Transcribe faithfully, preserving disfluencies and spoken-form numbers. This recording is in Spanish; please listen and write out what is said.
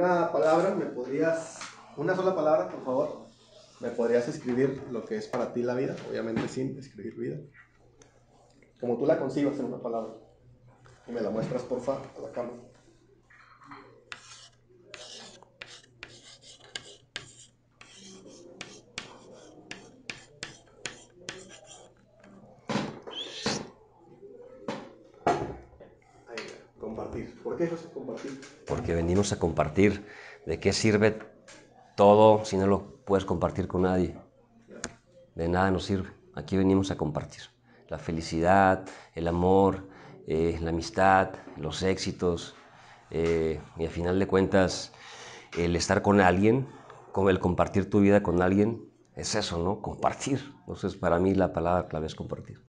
Una palabra, ¿me podrías, una sola palabra, por favor? ¿Me podrías escribir lo que es para ti la vida? Obviamente sin escribir vida. Como tú la concibas en una palabra. Y me la muestras, porfa, a la cámara. Ahí, compartir. ¿Por qué, José, compartir? Porque venimos a compartir. ¿De qué sirve todo si no lo puedes compartir con nadie? De nada nos sirve. Aquí venimos a compartir. La felicidad, el amor, eh, la amistad, los éxitos. Eh, y al final de cuentas, el estar con alguien, como el compartir tu vida con alguien, es eso, ¿no? Compartir. Entonces, para mí la palabra clave es compartir.